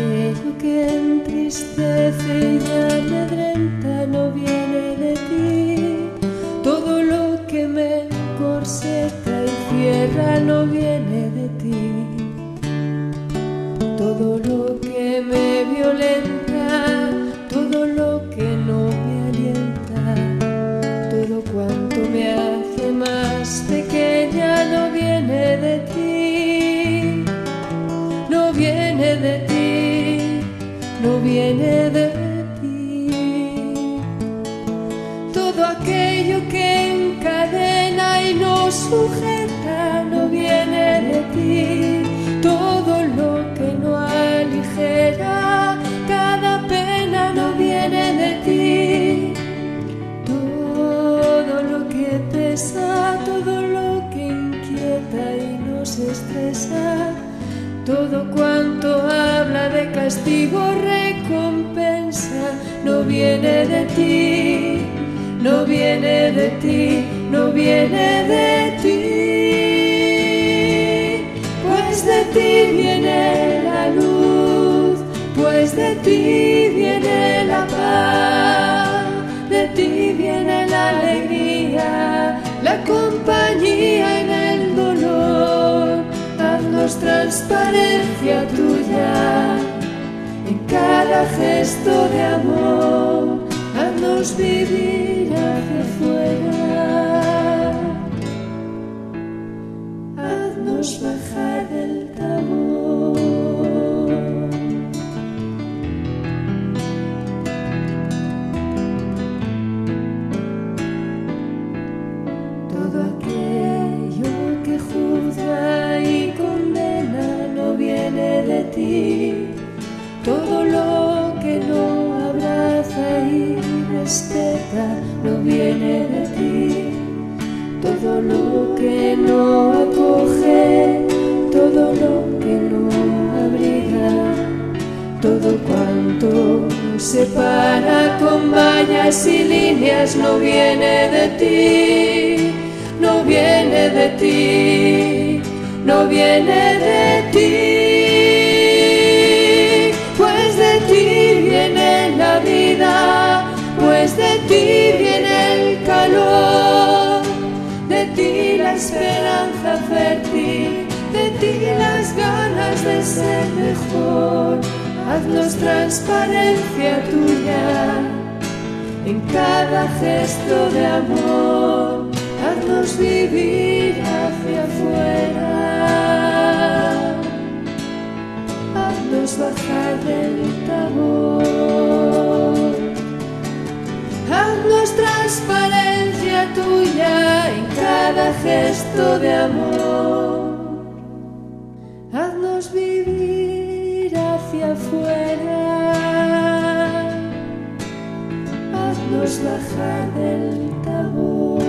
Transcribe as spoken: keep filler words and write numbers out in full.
aquello que entristece y amedrenta no viene de ti. Todo lo que me encorseta y cierra no viene de ti. Todo lo que me violenta, todo lo que no me alienta, todo cuanto me hace más pequeña no viene de ti. No viene de ti, no viene de ti. Todo aquello que encadena y nos sujeta no viene de ti. Todo lo que no aligera cada pena no viene de ti. Todo lo que pesa, todo lo que inquieta y nos estresa, todo cuanto habla de castigo, recompensa, no viene de ti, no viene de ti, no viene de ti. Pues de ti viene la luz, pues de ti viene la paz, de ti viene la alegría, la compañía en el dolor. Haznos transparencia tuya en cada gesto de amor, haznos vivir hacia afuera, haznos bajar del tabú. Todo aquello que juzga y condena no viene de ti. Todo lo que no abraza y respeta no viene de ti. Todo lo que no acoge, todo lo que no abriga, todo cuanto nos separa con vallas y líneas no viene de ti. No viene de ti, no viene de ti. Pues de ti viene la vida, pues de ti viene el calor, de ti la esperanza fértil, de ti las ganas de ser mejor. Haznos transparencia tuya en cada gesto de amor, haznos vivir hacia afuera, haznos bajar del tabor, haznos transparencia tuya en cada gesto de amor, haznos vivir hacia afuera, haznos bajar del tabor.